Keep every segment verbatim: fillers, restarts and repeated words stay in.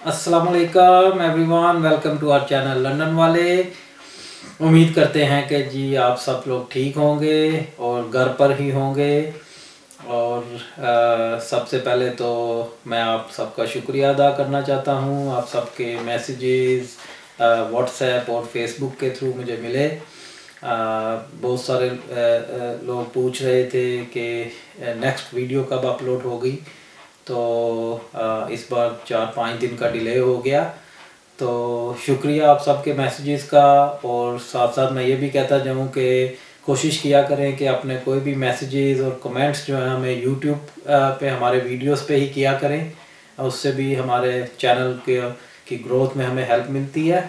अस्सलाम वालेकुम everyone, welcome to our channel London वाले। उम्मीद करते हैं कि जी आप सब लोग ठीक होंगे और घर पर ही होंगे। और आ, सबसे पहले तो मैं आप सबका शुक्रिया अदा करना चाहता हूँ। आप सबके मैसेजेस व्हाट्सएप और फेसबुक के थ्रू मुझे मिले। आ, बहुत सारे आ, आ, लोग पूछ रहे थे कि नेक्स्ट वीडियो कब अपलोड होगी, तो आ, इस बार चार पाँच दिन का डिले हो गया। तो शुक्रिया आप सबके मैसेजेस का। और साथ साथ मैं ये भी कहता जाऊँ कि कोशिश किया करें कि अपने कोई भी मैसेजेस और कमेंट्स जो हैं हमें यूट्यूब पे हमारे वीडियोस पे ही किया करें। उससे भी हमारे चैनल के की ग्रोथ में हमें हेल्प मिलती है।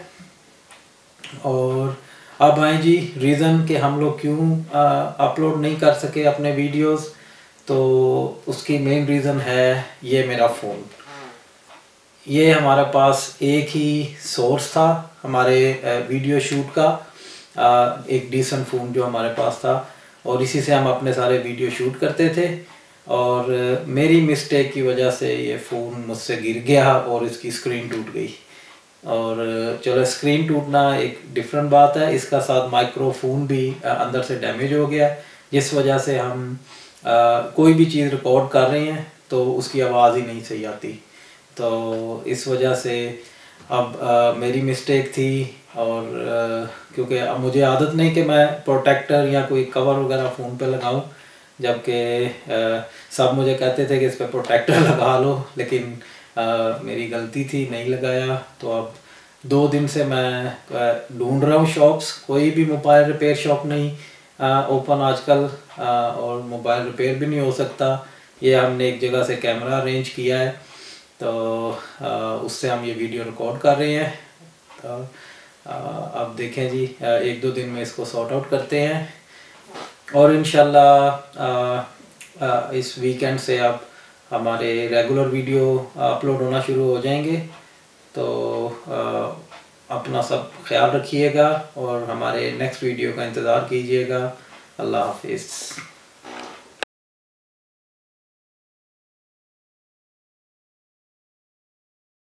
और अब आए जी रीज़न कि हम लोग क्यों अपलोड नहीं कर सके अपने वीडियोस, तो उसकी मेन रीज़न है ये मेरा फ़ोन। ये हमारे पास एक ही सोर्स था हमारे वीडियो शूट का, एक डिसेंट फ़ोन जो हमारे पास था, और इसी से हम अपने सारे वीडियो शूट करते थे। और मेरी मिस्टेक की वजह से ये फ़ोन मुझसे गिर गया और इसकी स्क्रीन टूट गई। और चलो स्क्रीन टूटना एक डिफरेंट बात है, इसका साथ माइक्रोफोन भी अंदर से डैमेज हो गया, जिस वजह से हम आ, कोई भी चीज़ रिकॉर्ड कर रहे हैं तो उसकी आवाज़ ही नहीं सही आती। तो इस वजह से अब आ, मेरी मिस्टेक थी। और आ, क्योंकि अब मुझे आदत नहीं कि मैं प्रोटेक्टर या कोई कवर वगैरह फ़ोन पे लगाऊं, जबकि सब मुझे कहते थे कि इस पर प्रोटेक्टर लगा लो, लेकिन आ, मेरी गलती थी, नहीं लगाया। तो अब दो दिन से मैं ढूंढ रहा हूँ शॉप्स, कोई भी मोबाइल रिपेयर शॉप नहीं ओपन आजकल, आ, और मोबाइल रिपेयर भी नहीं हो सकता। ये हमने एक जगह से कैमरा अरेंज किया है, तो आ, उससे हम ये वीडियो रिकॉर्ड कर रहे हैं। तो आ, अब देखें जी, आ, एक दो दिन में इसको सॉर्ट आउट करते हैं और इंशाल्लाह इस वीकेंड से अब हमारे रेगुलर वीडियो अपलोड होना शुरू हो जाएंगे। तो आ, अपना सब ख्याल रखिएगा और हमारे नेक्स्ट वीडियो का इंतज़ार कीजिएगा। अल्लाह हाफिज़।